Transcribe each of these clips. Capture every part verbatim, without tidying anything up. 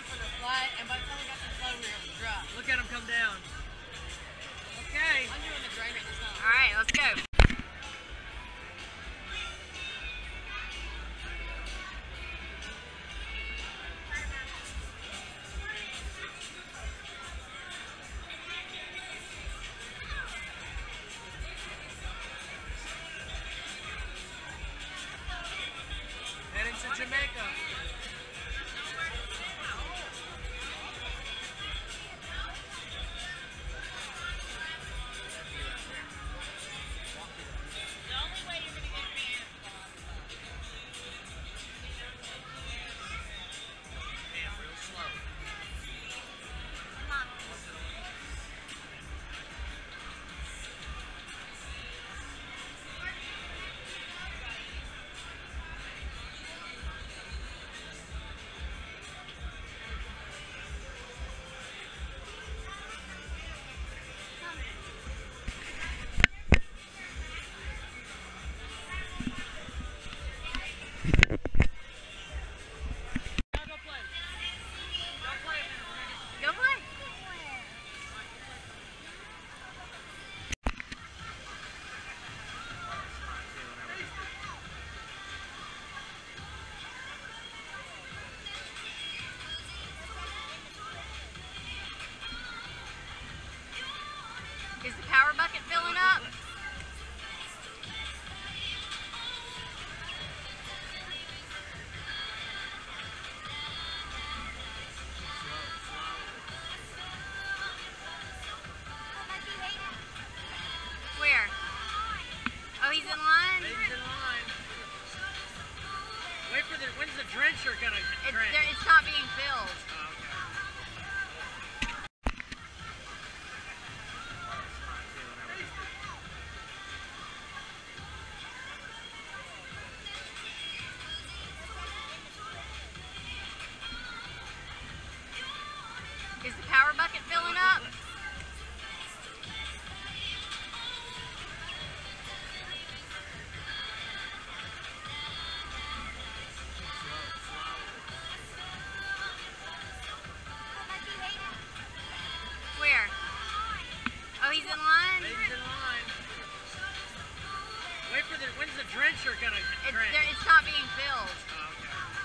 for the flight, and by the time we got to the flow, we were able to drop. Look at them come down. Okay. I'm doing the drain right this time. All right, let's go. Heading to Jamaica. Is the power bucket filling up? Where? Oh, he's in line? He's in line. Wait for the, when's the drencher gonna It's, drench? there- it's not being filled. Oh, okay. Is the power bucket filling up? Where? Oh, he's in line? He's in line. Wait for the, when's the drencher gonna It's, drench? there- it's not being filled. Oh, okay.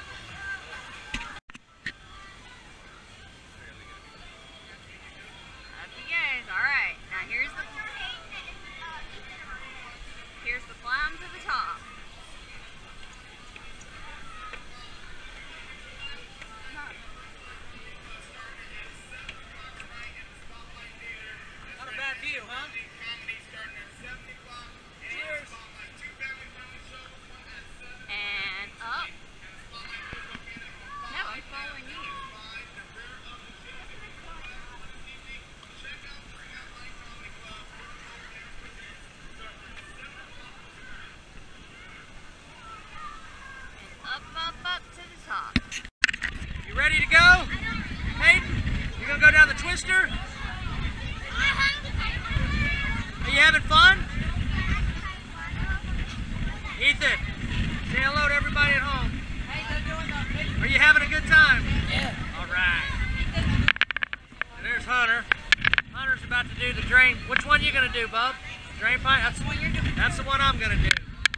Up he goes. All right. Now here's the here's the climb to the top. Not a bad view, huh? Cheers. And up. No, I'm following you. And up, up, up to the top. You ready to go? Hayden, you gonna go down the twister? Are you having fun? Ethan, say hello to everybody at home. Hey, they're doing the Are you having a good time? Yeah. All right. And there's Hunter. Hunter's about to do the drain. Which one you gonna do, bub? Drain pipe? That's the one you're doing. That's the one I'm gonna do.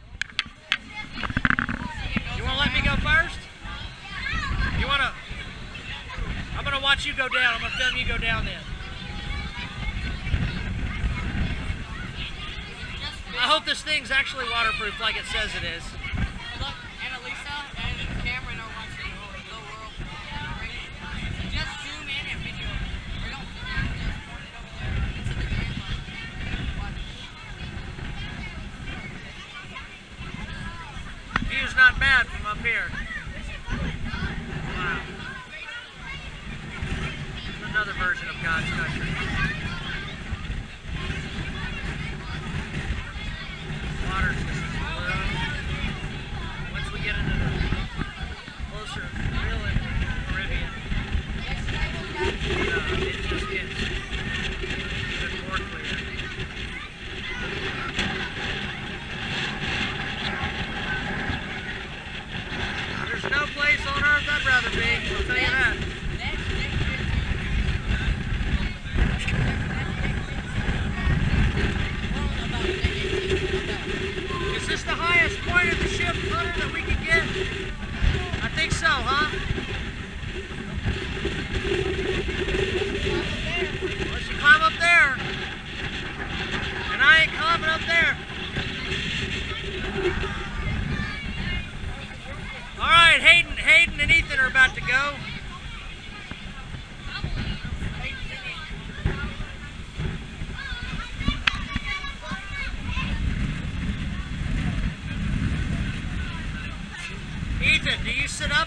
You wanna let me go first? You wanna? I'm gonna watch you go down. I'm gonna film you go down then. I hope this thing's actually waterproof like it says it is. Look, Annalisa and Cameron are watching the world. Just zoom in and video. Or don't just point it over there. It's in the drain pipe. Watch. View's not bad from up here. Wow. There's another version of God's country. Water's just blue. Once we get into the closer, real into the Caribbean, uh, it just gets even more clear. There's no place on earth I'd rather be, I'll tell you that.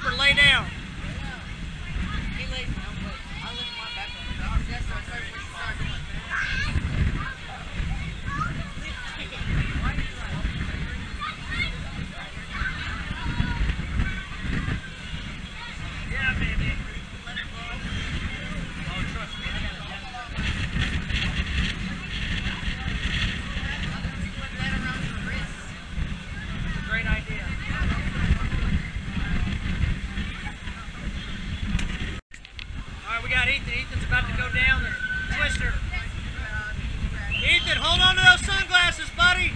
or lay down? He lays down, but I lift my back up. Yes, so I start, we start doing Yeah, baby. Let it blow. Oh, trust me. I got that around your wrist. a great idea. All right, we got Ethan. Ethan's about to go down the twister. Ethan, hold on to those sunglasses, buddy.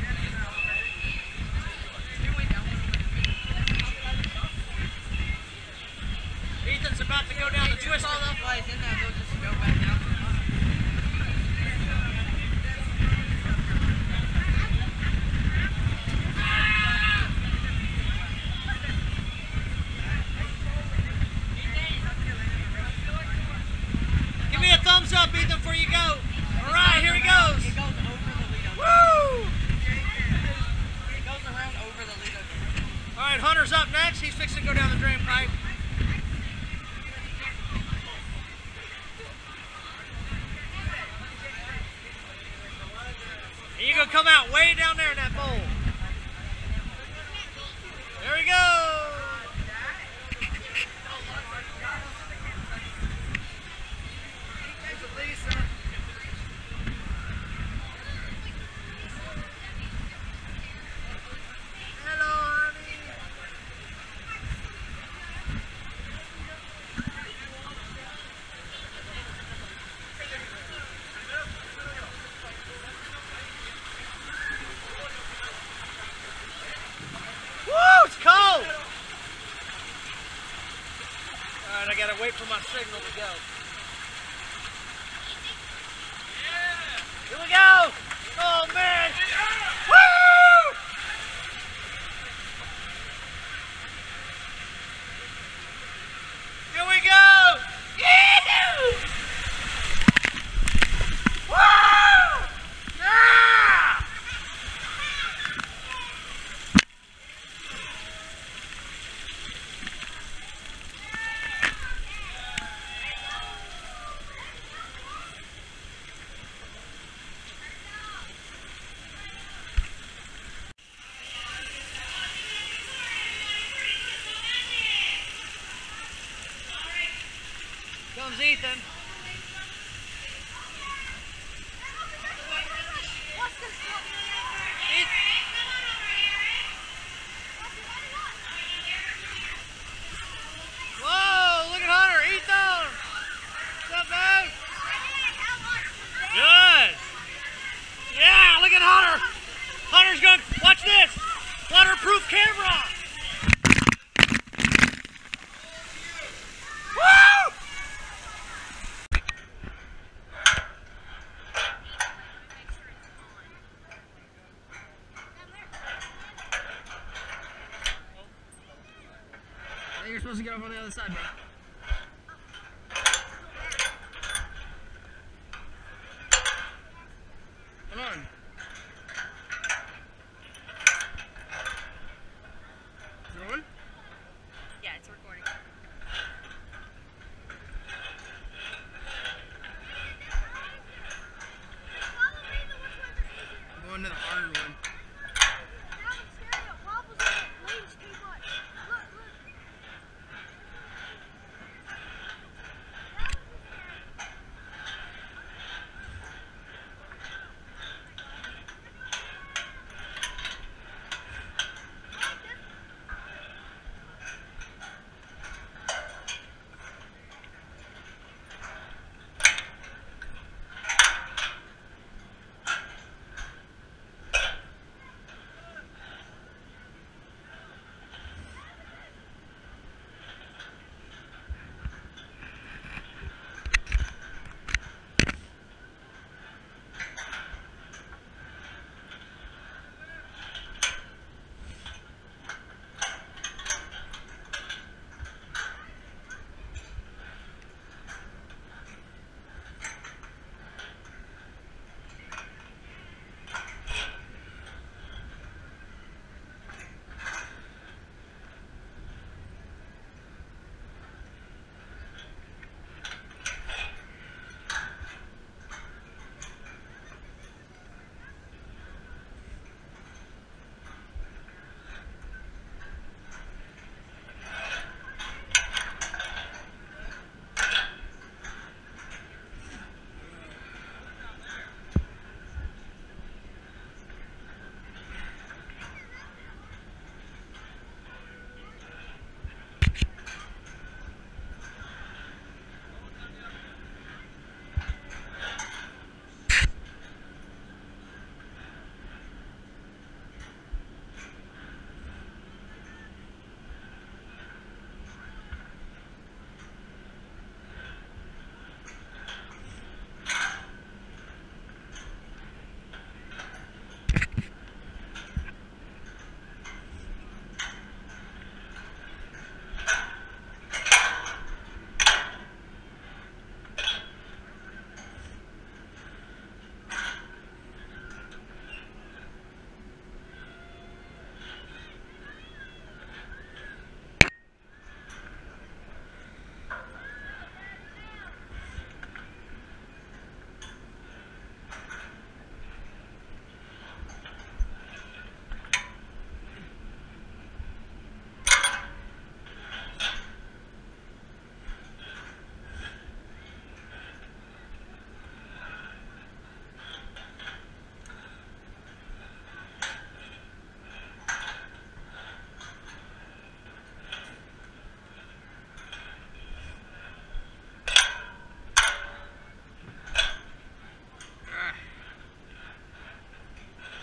Ethan's about to go down the twister. All that flies in there, they'll just go back down. Give me a thumbs up, Ethan, before you go. All right, here he goes. It goes over the Lido. Woo! It goes around over the Lido. All right, Hunter's up next. He's fixing to go down the drain pipe. And you're going to come out way down there in that bowl. There we go. I gotta wait for my signal to go. Here we go! Oh man! Woo! Here we go! Yeah! Woo! Yeah! Comes Ethan. Whoa, look at Hunter. Ethan. What's up, man? Good. Yeah, look at Hunter. Hunter's going, watch this. Waterproof camera. Woo! You're supposed to get off on the other side, bro. Come on. Is it on? Yeah, it's recording. I'm going to the hard one.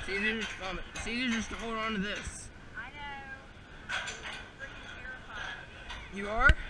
It's easier, um, it's easier just to hold on to this. I know. I'm freaking terrified. You are?